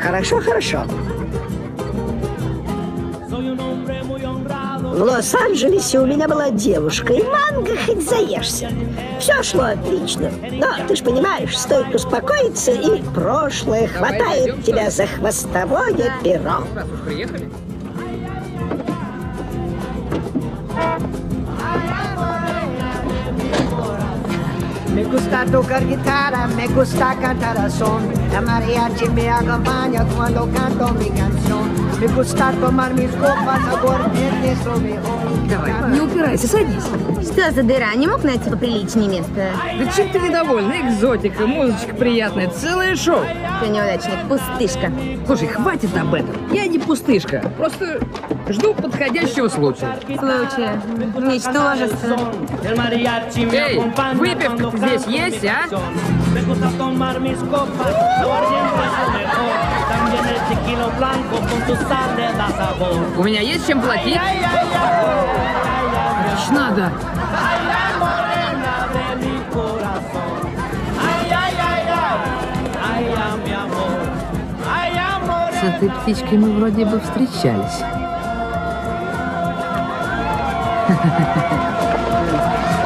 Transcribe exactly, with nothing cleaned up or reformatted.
Хорошо, хорошо. В Лос-Анджелесе у меня была девушка, и манго хоть заешься. Все шло отлично. Но ты ж понимаешь, стоит успокоиться, и прошлое хватает тебя за хвостовое перо. Me gusta tocar guitarra, me gusta cantar a son. La mariachi me acompaña cuando canto mi canción. Me gusta tomar mis copas, aguardiente es lo mejor. Давай, не упирайся, садись. Что за дыра? Не мог найти поприличнее место? Да чем ты недовольна? Экзотика, музычка приятная, целое шоу. Ты неудачник, пустышка. Слушай, хватит об этом. Я не пустышка, просто жду подходящего случая. Случая. Ничтожество. Эй, выпивка здесь есть, а? У меня есть чем платить? Надо. С этой птичкой мы вроде бы встречались.